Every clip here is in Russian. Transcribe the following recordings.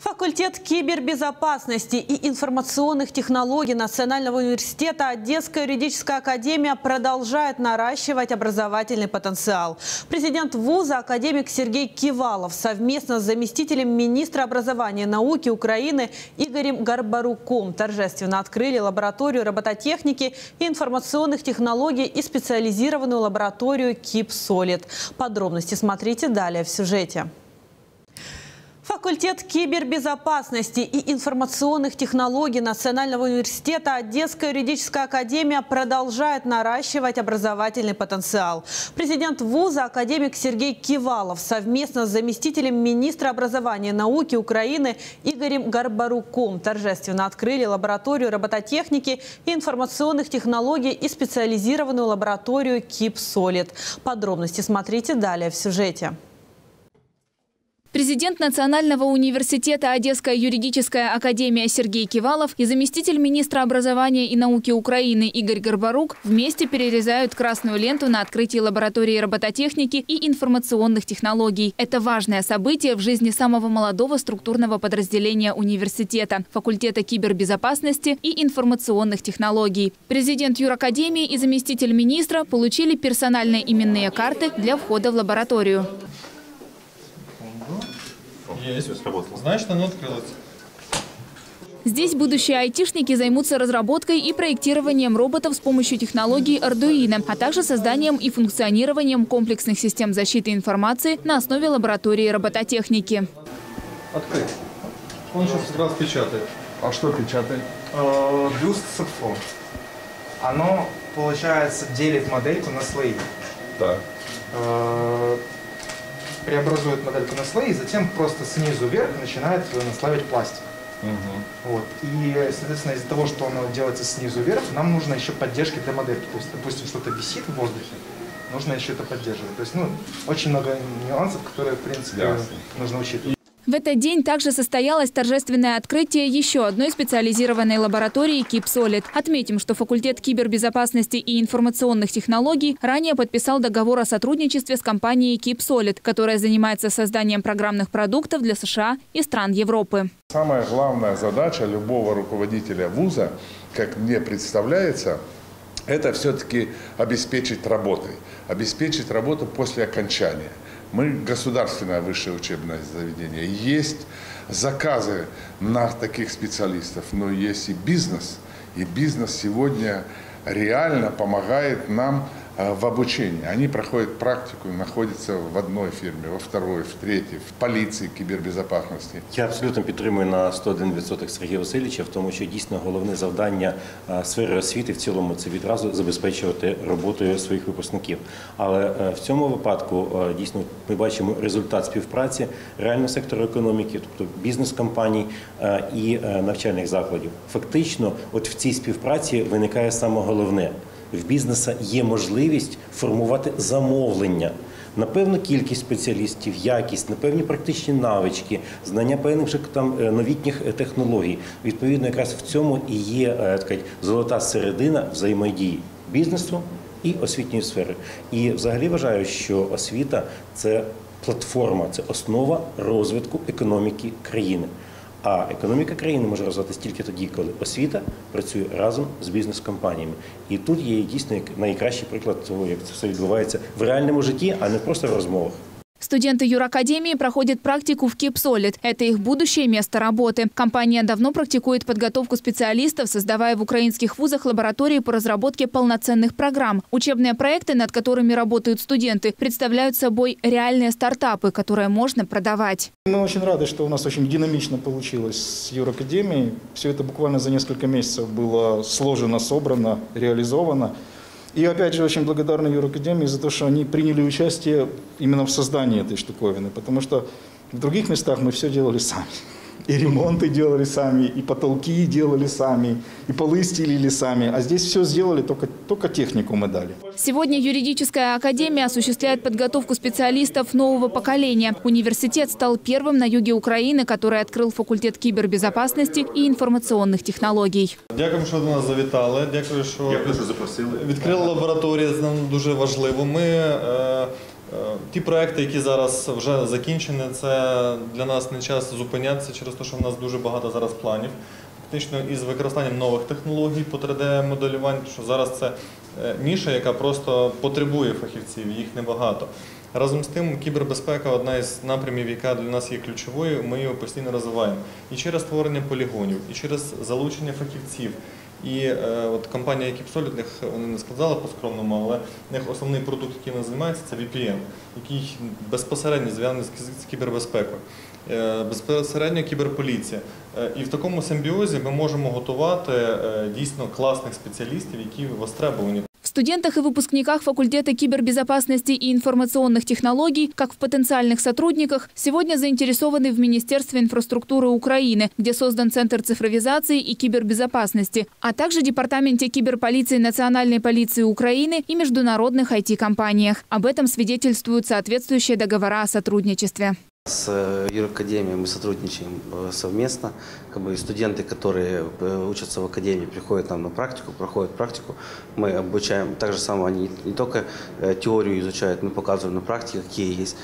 Факультет кибербезопасности и информационных технологий Национального университета Одесская юридическая академия продолжает наращивать образовательный потенциал. Президент вуза, академик Сергей Кивалов, совместно с заместителем министра образования и науки Украины Игорем Гарбаруком торжественно открыли лабораторию робототехники и информационных технологий и специализированную лабораторию KeepSolid. Подробности смотрите далее в сюжете. Факультет кибербезопасности и информационных технологий Национального университета Одесская юридическая академия продолжает наращивать образовательный потенциал. Президент вуза, академик Сергей Кивалов, совместно с заместителем министра образования и науки Украины Игорем Гарбаруком торжественно открыли лабораторию робототехники и информационных технологий и специализированную лабораторию KeepSolid. Подробности смотрите далее в сюжете. Президент Национального университета Одесская юридическая академия Сергей Кивалов и заместитель министра образования и науки Украины Игорь Гарбарук вместе перерезают красную ленту на открытии лаборатории робототехники и информационных технологий. Это важное событие в жизни самого молодого структурного подразделения университета – факультета кибербезопасности и информационных технологий. Президент юракадемии и заместитель министра получили персональные именные карты для входа в лабораторию. Есть, сработало. Знаешь, что оно открылось? Здесь будущие айтишники займутся разработкой и проектированием роботов с помощью технологий Arduino, а также созданием и функционированием комплексных систем защиты информации на основе лаборатории робототехники. Открыть. Он сейчас как раз печатает. А что печатает? Бюст Сапфо. Оно, получается, делит модельку на слои. Так. Преобразует модельку на слои, и затем просто снизу вверх начинает наслаивать пластик. Вот. И, соответственно, из-за того, что оно делается снизу вверх, нам нужно еще поддержки для модельки. То есть, допустим, что-то висит в воздухе, нужно еще это поддерживать. То есть, очень много нюансов, которые, в принципе, нужно учитывать. В этот день также состоялось торжественное открытие еще одной специализированной лаборатории KeepSolid. Отметим, что факультет кибербезопасности и информационных технологий ранее подписал договор о сотрудничестве с компанией KeepSolid, которая занимается созданием программных продуктов для США и стран Европы. Самая главная задача любого руководителя вуза, как мне представляется, это все-таки обеспечить работой. Обеспечить работу после окончания. Мы государственное высшее учебное заведение. Есть заказы на таких специалистов, но есть и бизнес. И бизнес сегодня реально помогает нам в обучении. Они проходят практику, находятся в одной фирме, во второй, в третьей, в поліції кібербезпечності. Я абсолютно підтримую на 101% Сергія Васильовича в тому, що дійсно головне завдання сфери освіти в цілому – це відразу забезпечувати роботою своїх випускників. Але в цьому випадку дійсно ми бачимо результат співпраці реального сектору економіки, тобто бізнес-компаній і навчальних закладів. Фактично, от в цій співпраці виникає саме головне – в бізнесу є можливість формувати замовлення на певну кількість спеціалістів, якість, на певні практичні навички, знання певних же там новітніх технологій. Відповідно, якраз в цьому і є, так сказати, золота середина взаємодії бізнесу і освітньої сфери. І взагалі вважаю, що освіта – це платформа, це основа розвитку економіки країни. А економіка країни може розвиватися тільки тоді, коли освіта працює разом з бізнес-компаніями. І тут є дійсно найкращий приклад того, як це все відбувається в реальному житті, а не просто в розмовах. Студенты юракадемии проходят практику в KeepSolid. Это их будущее место работы. Компания давно практикует подготовку специалистов, создавая в украинских вузах лаборатории по разработке полноценных программ. Учебные проекты, над которыми работают студенты, представляют собой реальные стартапы, которые можно продавать. Мы очень рады, что у нас очень динамично получилось с юракадемией. Все это буквально за несколько месяцев было сложено, собрано, реализовано. И опять же очень благодарны юракадемии за то, что они приняли участие именно в создании этой штуковины, потому что в других местах мы все делали сами. И ремонты делали сами, и потолки делали сами, и полы стелили сами. А здесь все сделали, только технику мы дали. Сегодня юридическая академия осуществляет подготовку специалистов нового поколения. Университет стал первым на юге Украины, который открыл факультет кибербезопасности и информационных технологий. Дякую, що до нас завітали. Дякую, що запросили. Відкрили лабораторію, це нам дуже важливо. Ми Ті проекти, які зараз вже закінчені, це для нас не час зупинятися через те, що в нас дуже багато зараз планів. Фактично із використанням нових технологій по 3D-моделюванню, що зараз це ніша, яка просто потребує фахівців, їх небагато. Разом з тим, кібербезпека – одна із напрямів, яка для нас є ключовою, ми її постійно розвиваємо. І через створення полігонів, і через залучення фахівців. І от компанія Equipsolid, вони не сказали по-скромному, але в них основний продукт, який вони займаються, це VPN, який безпосередньо зв'язаний з кібербезпекою, безпосередньо кіберполіція. І в такому симбіозі ми можемо готувати дійсно класних спеціалістів, які востребовані. В студентах и выпускниках факультета кибербезопасности и информационных технологий, как в потенциальных сотрудниках, сегодня заинтересованы в Министерстве инфраструктуры Украины, где создан Центр цифровизации и кибербезопасности, а также Департаменте киберполиции Национальной полиции Украины и международных IT-компаниях. Об этом свидетельствуют соответствующие договора о сотрудничестве. С юракадемией мы сотрудничаем совместно. Студенты, которые учатся в академии, приходят нам на практику, проходят практику. Мы обучаем, так же самое, они не только теорию изучают, мы показываем на практике, какие есть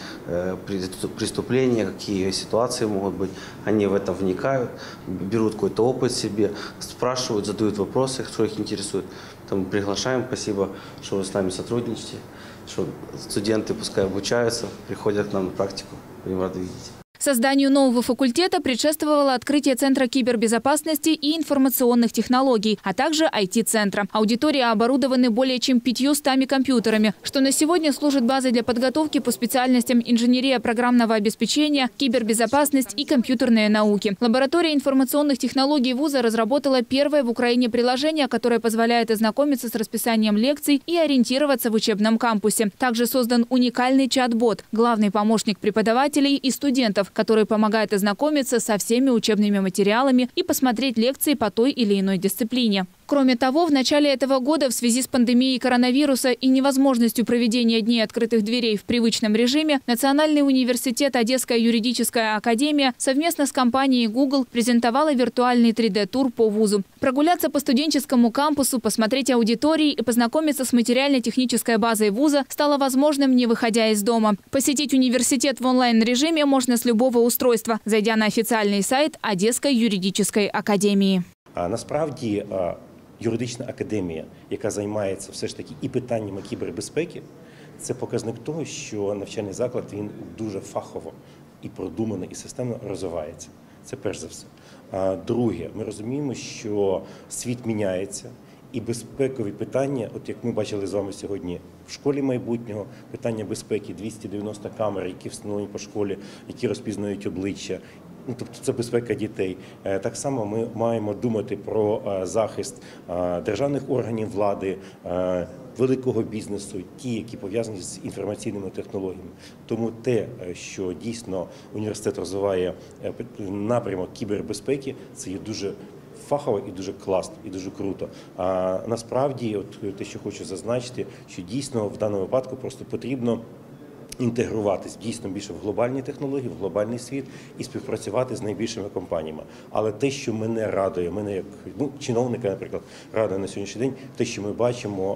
преступления, какие ситуации могут быть. Они в это вникают, берут какой-то опыт себе, спрашивают, задают вопросы, что их интересует. Поэтому приглашаем, спасибо, что вы с нами сотрудничаете, что студенты пускай обучаются, приходят к нам на практику. Будем рады видеть. Созданию нового факультета предшествовало открытие Центра кибербезопасности и информационных технологий, а также IT-центра. Аудитории оборудованы более чем 500 компьютерами, что на сегодня служит базой для подготовки по специальностям инженерия программного обеспечения, кибербезопасность и компьютерные науки. Лаборатория информационных технологий вуза разработала первое в Украине приложение, которое позволяет ознакомиться с расписанием лекций и ориентироваться в учебном кампусе. Также создан уникальный чат-бот, главный помощник преподавателей и студентов, который помогает ознакомиться со всеми учебными материалами и посмотреть лекции по той или иной дисциплине. Кроме того, в начале этого года в связи с пандемией коронавируса и невозможностью проведения Дней открытых дверей в привычном режиме, Национальный университет Одесская юридическая академия совместно с компанией Google презентовала виртуальный 3D-тур по вузу. Прогуляться по студенческому кампусу, посмотреть аудитории и познакомиться с материально-технической базой вуза стало возможным, не выходя из дома. Посетить университет в онлайн-режиме можно с любого устройства, зайдя на официальный сайт Одесской юридической академии. Насправді, юридична академія, яка займається все ж таки і питаннями кібербезпеки, це показник того, що навчальний заклад він дуже фахово і продумано, і системно розвивається. Це перш за все. Друге, ми розуміємо, що світ міняється, і безпекові питання, от як ми бачили з вами сьогодні в школі майбутнього, питання безпеки, 290 камер, які встановлені по школі, які розпізнають обличчя, тобто це безпека дітей. Так само ми маємо думати про захист державних органів влади, великого бізнесу, ті, які пов'язані з інформаційними технологіями. Тому те, що дійсно університет розвиває напрямок кібербезпеки, це є дуже фахово і дуже класно, і дуже круто. А насправді, от те, що хочу зазначити, що дійсно в даному випадку просто потрібно інтегруватись дійсно більше в глобальні технології, в глобальний світ і співпрацювати з найбільшими компаніями. Але те, що мене радує, мене як чиновника, наприклад, радує на сьогоднішній день, те, що ми бачимо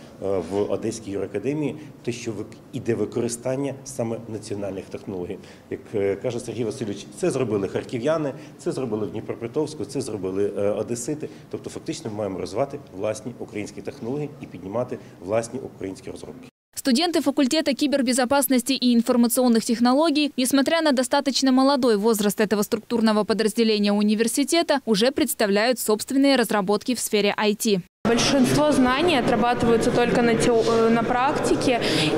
в Одеській юракадемії, те, що іде використання саме національних технологій. Як каже Сергій Васильович, це зробили харків'яни, це зробили в Дніпропетровську, це зробили одесити. Тобто фактично ми маємо розвивати власні українські технології і піднімати власні українські розробки. Студенты факультета кибербезопасности и информационных технологий, несмотря на достаточно молодой возраст этого структурного подразделения университета, уже представляют собственные разработки в сфере IT. Большинство знаний отрабатываются только на практике,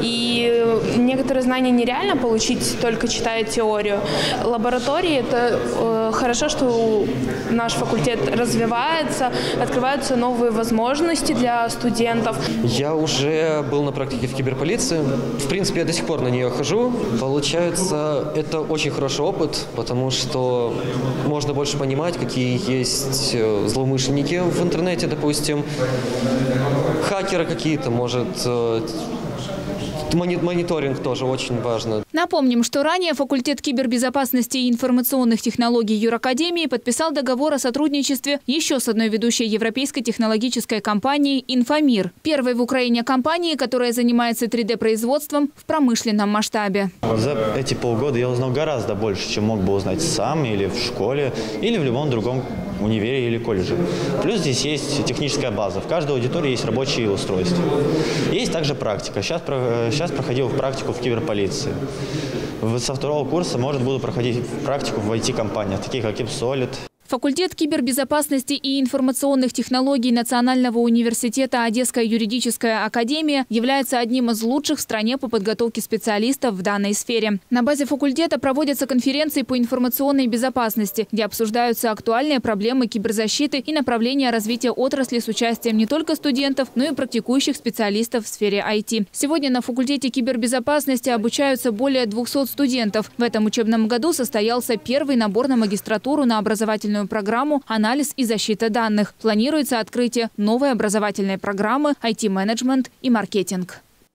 и некоторые знания нереально получить, только читая теорию. Лаборатории – это хорошо, что наш факультет развивается, открываются новые возможности для студентов. Я уже был на практике в киберполиции. В принципе, я до сих пор на нее хожу. Получается, это очень хороший опыт, потому что можно больше понимать, какие есть злоумышленники в интернете, допустим, хакеры какие-то, может, Мониторинг тоже очень важно. Напомним, что ранее факультет кибербезопасности и информационных технологий Юракадемии подписал договор о сотрудничестве еще с одной ведущей европейской технологической компанией «Инфомир». Первой в Украине компанией, которая занимается 3D-производством в промышленном масштабе. За эти полгода я узнал гораздо больше, чем мог бы узнать сам или в школе, или в любом другом универе или колледже. Плюс здесь есть техническая база. В каждой аудитории есть рабочие устройства. Есть также практика. Сейчас проходил практику в киберполиции. Со 2-го курса, может, буду проходить практику в IT-компаниях, таких как Ipsolid. Факультет кибербезопасности и информационных технологий Национального университета Одесская юридическая академия является одним из лучших в стране по подготовке специалистов в данной сфере. На базе факультета проводятся конференции по информационной безопасности, где обсуждаются актуальные проблемы киберзащиты и направления развития отрасли с участием не только студентов, но и практикующих специалистов в сфере IT. Сегодня на факультете кибербезопасности обучаются более 200 студентов. В этом учебном году состоялся первый набор на магистратуру на образовательную программу «Анализ и защита данных». Планируется открытие новой образовательной программы «IT-менеджмент и маркетинг».